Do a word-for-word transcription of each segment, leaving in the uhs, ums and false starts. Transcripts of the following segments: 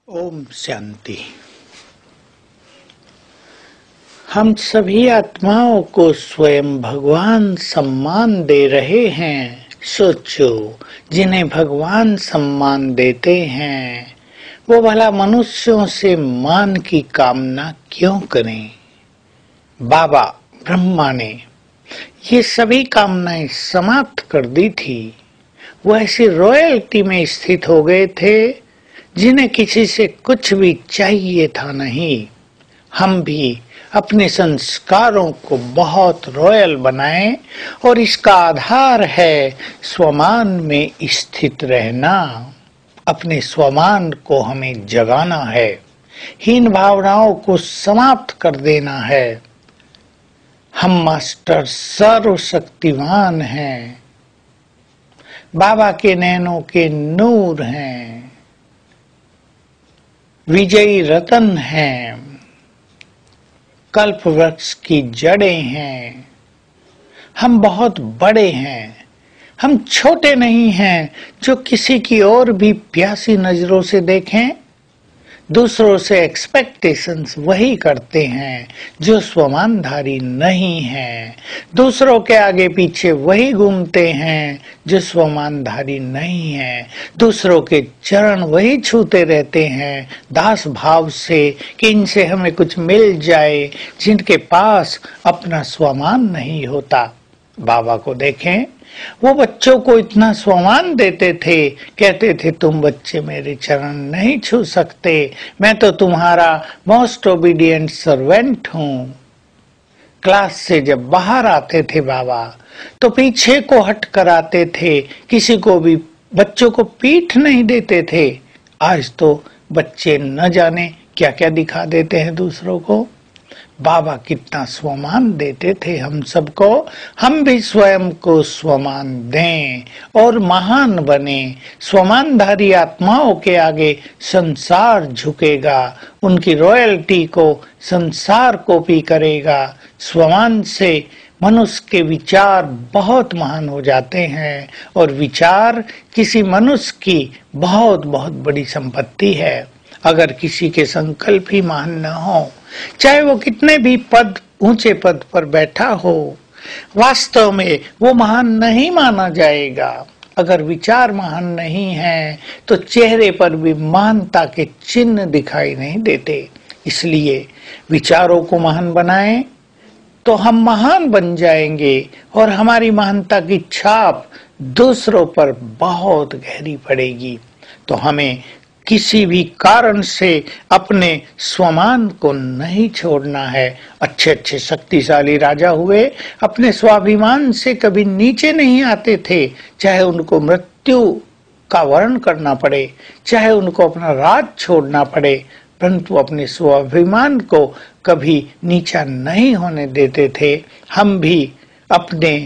ओम शांति। हम सभी आत्माओं को स्वयं भगवान सम्मान दे रहे हैं। सोचो, जिन्हें भगवान सम्मान देते हैं वो भला मनुष्यों से मान की कामना क्यों करें। बाबा ब्रह्मा ने ये सभी कामनाएं समाप्त कर दी थी। वो ऐसी रॉयल्टी में स्थित हो गए थे जिन्हें किसी से कुछ भी चाहिए था नहीं। हम भी अपने संस्कारों को बहुत रॉयल बनाएं और इसका आधार है स्वमान में स्थित रहना। अपने स्वमान को हमें जगाना है, हीन भावनाओं को समाप्त कर देना है। हम मास्टर सर्वशक्तिमान हैं, बाबा के नैनों के नूर हैं, विजयी रतन हैं, कल्प वृक्ष की जड़ें हैं। हम बहुत बड़े हैं, हम छोटे नहीं हैं जो किसी की ओर भी प्यासी नजरों से देखें। दूसरों से एक्सपेक्टेशंस वही करते हैं जो स्वमानधारी नहीं हैं। दूसरों के आगे पीछे वही घूमते हैं जो स्वमानधारी नहीं हैं। दूसरों के चरण वही छूते रहते हैं दास भाव से कि इनसे हमें कुछ मिल जाए, जिनके पास अपना स्वमान नहीं होता। बाबा को देखें, वो बच्चों को इतना सम्मान देते थे, कहते थे तुम बच्चे मेरे चरण नहीं छू सकते, मैं तो तुम्हारा मोस्ट ओबीडिएंट सर्वेंट हूँ। क्लास से जब बाहर आते थे बाबा तो पीछे को हट कर आते थे, किसी को भी बच्चों को पीठ नहीं देते थे। आज तो बच्चे न जाने क्या क्या दिखा देते हैं दूसरों को। बाबा कितना स्वमान देते थे हम सबको। हम भी स्वयं को स्वमान दें और महान बने। स्वमानधारी आत्माओं के आगे संसार झुकेगा, उनकी रॉयल्टी को संसार कॉपी करेगा। स्वमान से मनुष्य के विचार बहुत महान हो जाते हैं और विचार किसी मनुष्य की बहुत बहुत बड़ी संपत्ति है। अगर किसी के संकल्प ही महान न हो, चाहे वो कितने भी पद ऊंचे पद पर बैठा हो, वास्तव में वो महान नहीं माना जाएगा। अगर विचार महान नहीं है तो चेहरे पर भी महानता के चिन्ह दिखाई नहीं देते। इसलिए विचारों को महान बनाएं तो हम महान बन जाएंगे और हमारी महानता की छाप दूसरों पर बहुत गहरी पड़ेगी। तो हमें किसी भी कारण से अपने स्वमान को नहीं छोड़ना है। अच्छे अच्छे शक्तिशाली राजा हुए, अपने स्वाभिमान से कभी नीचे नहीं आते थे, चाहे उनको मृत्यु का वर्ण करना पड़े, चाहे उनको अपना राज छोड़ना पड़े, परंतु अपने स्वाभिमान को कभी नीचा नहीं होने देते थे। हम भी अपने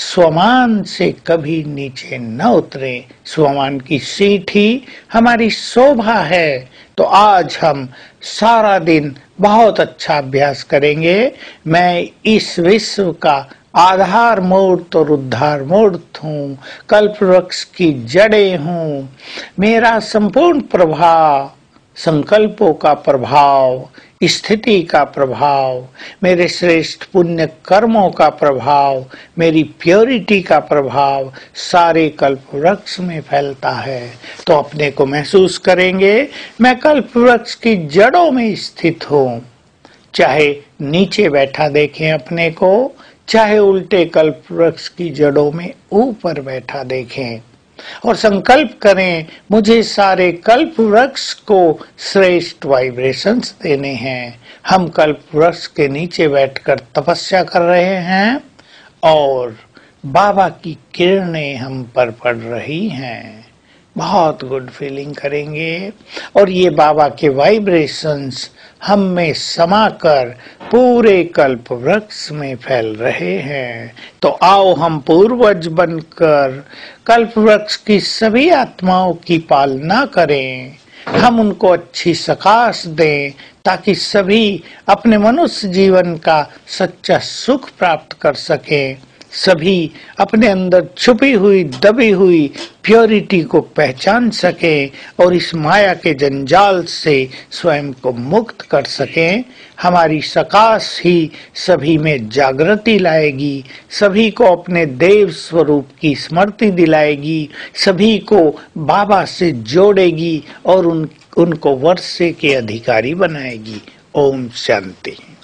स्वमान से कभी नीचे न उतरे। स्वमान की सीट ही हमारी शोभा है। तो आज हम सारा दिन बहुत अच्छा अभ्यास करेंगे। मैं इस विश्व का आधार मूर्त और उद्धार मूर्त हूँ, कल्प वृक्ष की जड़ें हूँ। मेरा संपूर्ण प्रभाव, संकल्पों का प्रभाव, स्थिति का प्रभाव, मेरे श्रेष्ठ पुण्य कर्मों का प्रभाव, मेरी प्योरिटी का प्रभाव सारे कल्प वृक्ष में फैलता है। तो अपने को महसूस करेंगे मैं कल्प वृक्ष की जड़ों में स्थित हूँ। चाहे नीचे बैठा देखें अपने को, चाहे उल्टे कल्प वृक्ष की जड़ों में ऊपर बैठा देखें और संकल्प करें मुझे सारे कल्प वृक्ष को श्रेष्ठ वाइब्रेशंस देने हैं। हम कल्प वृक्ष के नीचे बैठकर तपस्या कर रहे हैं और बाबा की किरणें हम पर पड़ रही हैं। बहुत गुड फीलिंग करेंगे और ये बाबा के वाइब्रेशंस हम में समाकर पूरे कल्प वृक्ष में फैल रहे हैं। तो आओ हम पूर्वज बनकर कल्प वृक्ष की सभी आत्माओं की पालना करें। हम उनको अच्छी सकाश दें ताकि सभी अपने मनुष्य जीवन का सच्चा सुख प्राप्त कर सकें। सभी अपने अंदर छुपी हुई दबी हुई प्योरिटी को पहचान सकें और इस माया के जंजाल से स्वयं को मुक्त कर सकें। हमारी सकाश ही सभी में जागृति लाएगी, सभी को अपने देव स्वरूप की स्मृति दिलाएगी, सभी को बाबा से जोड़ेगी और उन उनको वर्षे के अधिकारी बनाएगी। ओम शांति।